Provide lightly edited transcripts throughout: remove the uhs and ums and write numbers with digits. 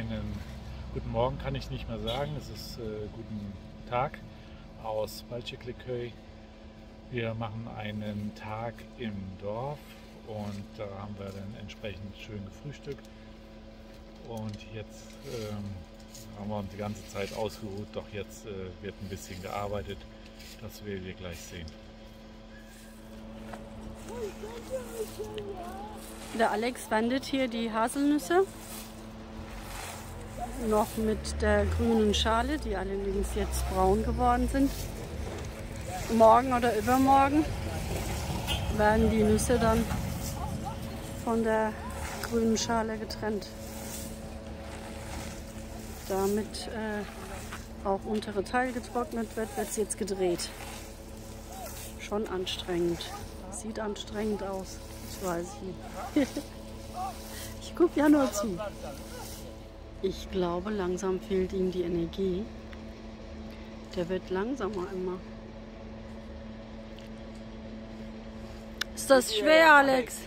einen guten Morgen kann ich nicht mehr sagen, es ist guten Tag aus Balcikliköy. Wir machen einen Tag im Dorf und da haben wir dann entsprechend schön gefrühstückt. Und jetzt haben wir uns die ganze Zeit ausgeruht, doch jetzt wird ein bisschen gearbeitet. Das werdet ihr gleich sehen. Der Alex wendet hier die Haselnüsse noch mit der grünen Schale, die allerdings jetzt braun geworden sind. Morgen oder übermorgen werden die Nüsse dann von der grünen Schale getrennt. Damit auch untere Teil getrocknet wird, wird es jetzt gedreht. Schon anstrengend. Sieht anstrengend aus. Das weiß ich nicht. Ich gucke ja nur zu. Ich glaube, langsam fehlt ihm die Energie. Der wird langsamer immer. Ist das schwer, Alex?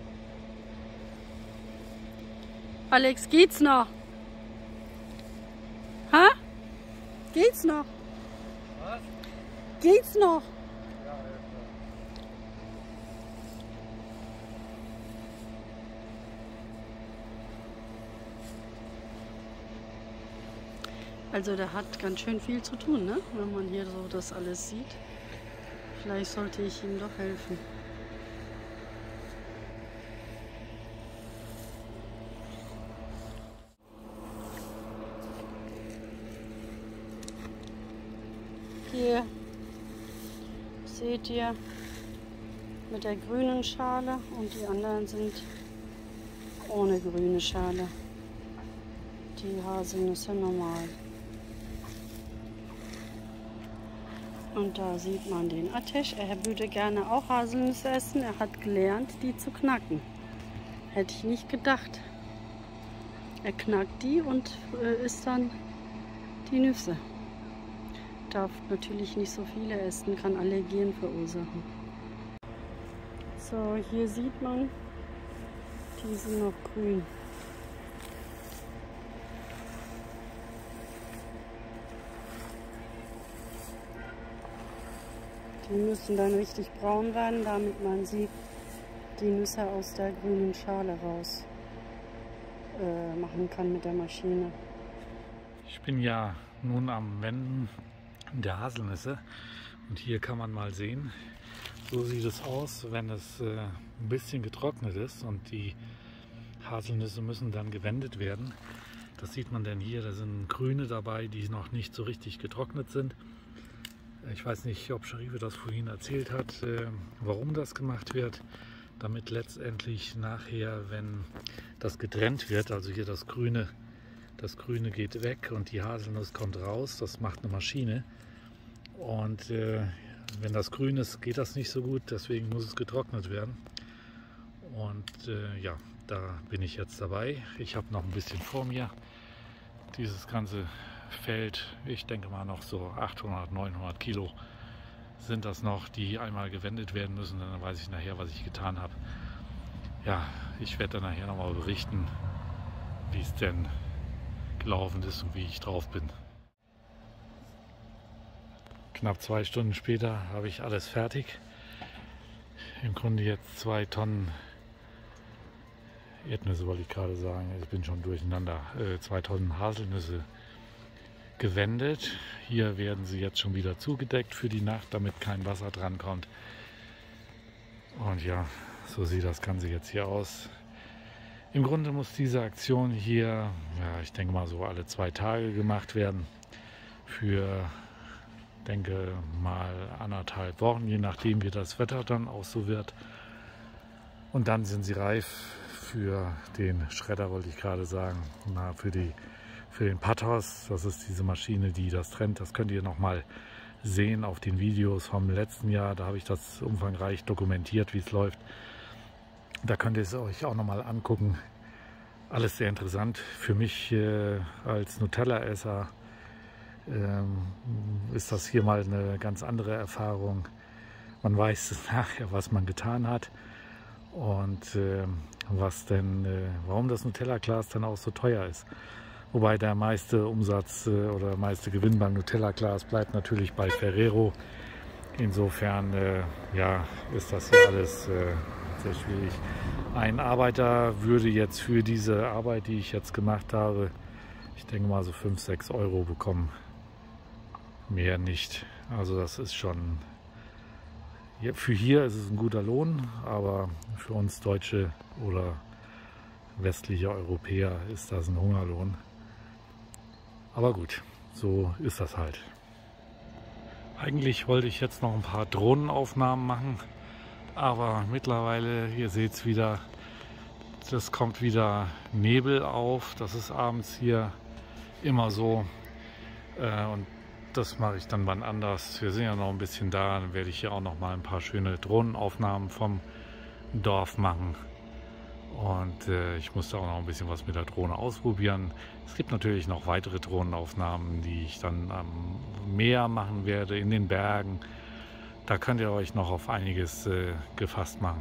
Alex, geht's noch? Ha? Geht's noch? Was? Geht's noch? Also der hat ganz schön viel zu tun, ne? Wenn man hier so das alles sieht. Vielleicht sollte ich ihm doch helfen. Hier seht ihr mit der grünen Schale und die anderen sind ohne grüne Schale. Die Haselnüsse normal. Und da sieht man den Ateş. Er würde gerne auch Haselnüsse essen. Er hat gelernt, die zu knacken. Hätte ich nicht gedacht. Er knackt die und isst dann die Nüsse. Darf natürlich nicht so viele essen, kann Allergien verursachen. So, hier sieht man, die sind noch grün. Die müssen dann richtig braun werden, damit man sie die Nüsse aus der grünen Schale raus machen kann mit der Maschine. Ich bin ja nun am Wenden der Haselnüsse und hier kann man mal sehen, so sieht es aus, wenn es ein bisschen getrocknet ist und die Haselnüsse müssen dann gewendet werden. Das sieht man denn hier, da sind grüne dabei, die noch nicht so richtig getrocknet sind. Ich weiß nicht, ob Sharife das vorhin erzählt hat, warum das gemacht wird, damit letztendlich nachher, wenn das getrennt wird, also hier das Grüne geht weg und die Haselnuss kommt raus, das macht eine Maschine. Und wenn das grün ist, geht das nicht so gut, deswegen muss es getrocknet werden. Und ja, da bin ich jetzt dabei. Ich habe noch ein bisschen vor mir. Dieses ganze Feld, ich denke mal noch so 800, 900 Kilo sind das noch, die einmal gewendet werden müssen. Dann weiß ich nachher, was ich getan habe. Ja, ich werde dann nachher nochmal berichten, wie es denn gelaufen ist und wie ich drauf bin. Knapp 2 Stunden später habe ich alles fertig. Im Grunde jetzt 2 Tonnen Erdnüsse, wollte ich gerade sagen. Ich bin schon durcheinander. 2 Tonnen Haselnüsse gewendet. Hier werden sie jetzt schon wieder zugedeckt für die Nacht, damit kein Wasser dran kommt. Und ja, so sieht das Ganze jetzt hier aus. Im Grunde muss diese Aktion hier, ja, ich denke mal so alle 2 Tage gemacht werden. Für, denke mal 1,5 Wochen, je nachdem wie das Wetter dann auch so wird. Und dann sind sie reif für den Schredder, wollte ich gerade sagen. Na, für den Pathos, das ist diese Maschine, die das trennt. Das könnt ihr noch mal sehen auf den Videos vom letzten Jahr. Da habe ich das umfangreich dokumentiert, wie es läuft. Da könnt ihr es euch auch noch mal angucken. Alles sehr interessant. Für mich als Nutella-Esser ist das hier mal eine ganz andere Erfahrung. Man weiß nachher, was man getan hat und warum das Nutella-Glas dann auch so teuer ist. Wobei der meiste Umsatz oder meiste Gewinn beim Nutella-Glas bleibt natürlich bei Ferrero. Insofern ja, ist das hier alles sehr schwierig. Ein Arbeiter würde jetzt für diese Arbeit, die ich jetzt gemacht habe, ich denke mal so 5, 6 Euro bekommen. Mehr nicht. Also das ist schon, für hier ist es ein guter Lohn, aber für uns Deutsche oder westliche Europäer ist das ein Hungerlohn. Aber gut, so ist das halt. Eigentlich wollte ich jetzt noch ein paar Drohnenaufnahmen machen, aber mittlerweile, ihr seht es wieder, das kommt wieder Nebel auf. Das ist abends hier immer so und das mache ich dann wann anders. Wir sind ja noch ein bisschen da, dann werde ich hier auch noch mal ein paar schöne Drohnenaufnahmen vom Dorf machen. Und ich musste auch noch ein bisschen was mit der Drohne ausprobieren. Es gibt natürlich noch weitere Drohnenaufnahmen, die ich dann am Meer machen werde, in den Bergen. Da könnt ihr euch noch auf einiges gefasst machen.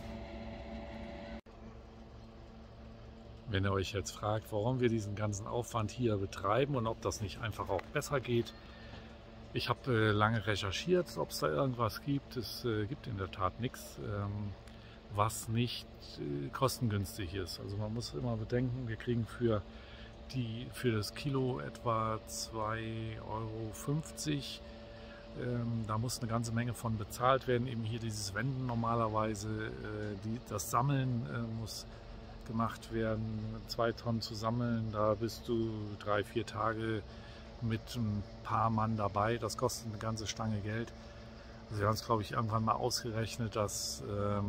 Wenn ihr euch jetzt fragt, warum wir diesen ganzen Aufwand hier betreiben und ob das nicht einfach auch besser geht. Ich habe lange recherchiert, ob es da irgendwas gibt. Es gibt in der Tat nichts. Was nicht kostengünstig ist. Also man muss immer bedenken, wir kriegen für das Kilo etwa 2,50 Euro. Da muss eine ganze Menge von bezahlt werden. Eben hier dieses Wenden normalerweise, das Sammeln muss gemacht werden. 2 Tonnen zu sammeln, da bist du 3, 4 Tage mit ein paar Mann dabei. Das kostet eine ganze Stange Geld. Also wir haben es, glaube ich, irgendwann mal ausgerechnet, dass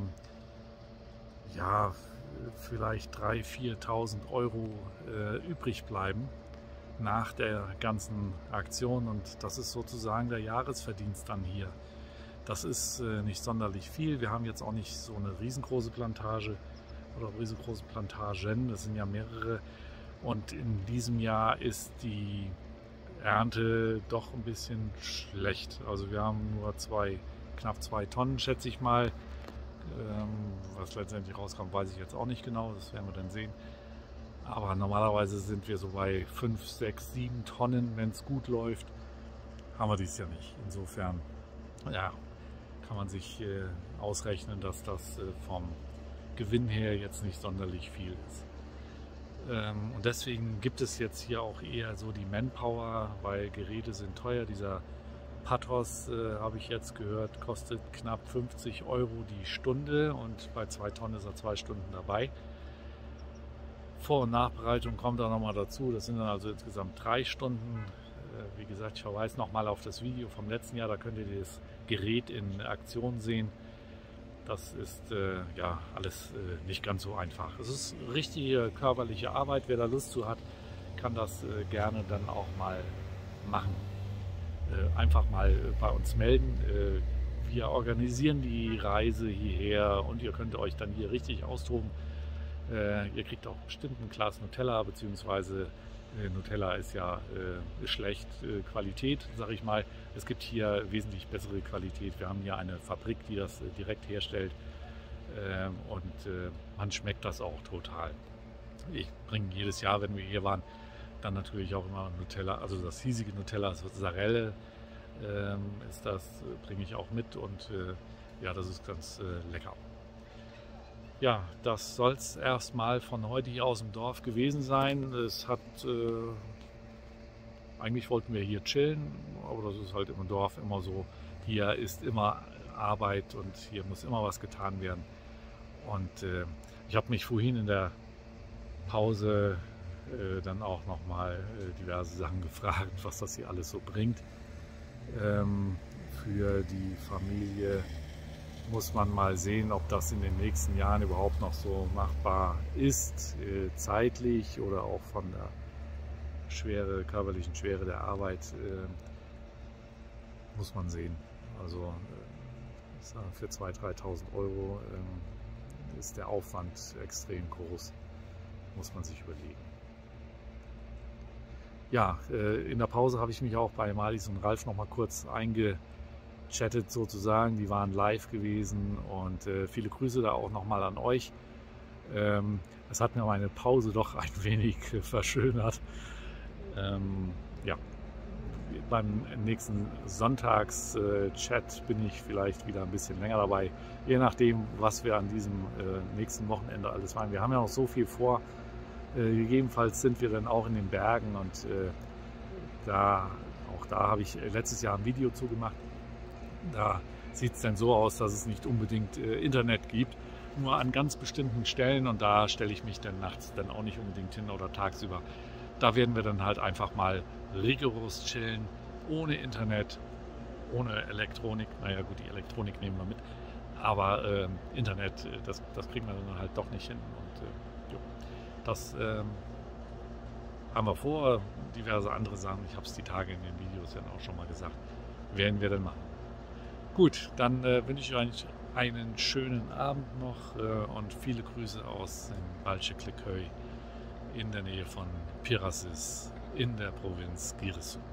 ja, vielleicht 3.000, 4.000 Euro übrig bleiben nach der ganzen Aktion und das ist sozusagen der Jahresverdienst dann hier. Das ist nicht sonderlich viel. Wir haben jetzt auch nicht so eine riesengroße Plantage oder riesengroße Plantagen, das sind ja mehrere und in diesem Jahr ist die Ernte doch ein bisschen schlecht. Also wir haben nur knapp 2 Tonnen, schätze ich mal. Was letztendlich rauskommt, weiß ich jetzt auch nicht genau, das werden wir dann sehen. Aber normalerweise sind wir so bei 5, 6, 7 Tonnen, wenn es gut läuft. Haben wir dies ja nicht. Insofern ja, kann man sich ausrechnen, dass das vom Gewinn her jetzt nicht sonderlich viel ist. Und deswegen gibt es jetzt hier auch eher so die Manpower, weil Geräte sind teuer. Dieser Pathos, habe ich jetzt gehört, kostet knapp 50 Euro die Stunde und bei 2 Tonnen ist er 2 Stunden dabei. Vor- und Nachbereitung kommt da nochmal dazu, das sind dann also insgesamt 3 Stunden. Wie gesagt, ich verweise nochmal auf das Video vom letzten Jahr, da könnt ihr das Gerät in Aktion sehen. Das ist ja alles nicht ganz so einfach. Es ist richtige körperliche Arbeit, wer da Lust zu hat, kann das gerne dann auch mal machen. Einfach mal bei uns melden. Wir organisieren die Reise hierher und ihr könnt euch dann hier richtig austoben. Ihr kriegt auch bestimmt ein Glas Nutella, beziehungsweise Nutella ist ja schlecht Qualität, sage ich mal. Es gibt hier wesentlich bessere Qualität. Wir haben hier eine Fabrik, die das direkt herstellt und man schmeckt das auch total. Ich bringe jedes Jahr, wenn wir hier waren, dann natürlich auch immer Nutella, also das hiesige Nutella, das Sarelle ist das, bringe ich auch mit und ja, das ist ganz lecker. Ja, das soll es erstmal von heute hier aus dem Dorf gewesen sein. Es hat, eigentlich wollten wir hier chillen, aber das ist halt im Dorf immer so. Hier ist immer Arbeit und hier muss immer was getan werden. Und ich habe mich vorhin in der Pause dann auch nochmal diverse Sachen gefragt, was das hier alles so bringt. Für die Familie muss man mal sehen, ob das in den nächsten Jahren überhaupt noch so machbar ist, zeitlich oder auch von der körperlichen Schwere der Arbeit, muss man sehen. Also für 2.000, 3.000 Euro ist der Aufwand extrem groß, muss man sich überlegen. Ja, in der Pause habe ich mich auch bei Marlies und Ralf noch mal kurz eingechattet sozusagen. Die waren live gewesen und viele Grüße da auch noch mal an euch. Es hat mir meine Pause doch ein wenig verschönert. Ja, beim nächsten Sonntags-Chat bin ich vielleicht wieder ein bisschen länger dabei, je nachdem, was wir an diesem nächsten Wochenende alles machen. Wir haben ja noch so viel vor. Gegebenenfalls sind wir dann auch in den Bergen und auch da habe ich letztes Jahr ein Video zugemacht. Da sieht es dann so aus, dass es nicht unbedingt Internet gibt, nur an ganz bestimmten Stellen, und da stelle ich mich dann nachts dann auch nicht unbedingt hin oder tagsüber. Da werden wir dann halt einfach mal rigoros chillen, ohne Internet, ohne Elektronik. Naja gut, die Elektronik nehmen wir mit, aber Internet, das kriegen wir dann halt doch nicht hin. Und jo, das haben wir vor. Diverse andere Sachen, ich habe es die Tage in den Videos dann auch schon mal gesagt, werden wir dann machen. Gut, dann wünsche ich euch einen schönen Abend noch und viele Grüße aus dem Balche-Klikköy in der Nähe von Pirassis in der Provinz Giresun.